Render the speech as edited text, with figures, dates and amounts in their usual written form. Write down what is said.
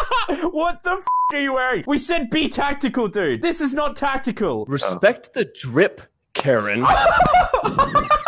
What the f are you wearing? We said be tactical, dude. This is not tactical. Respect the drip, Karen.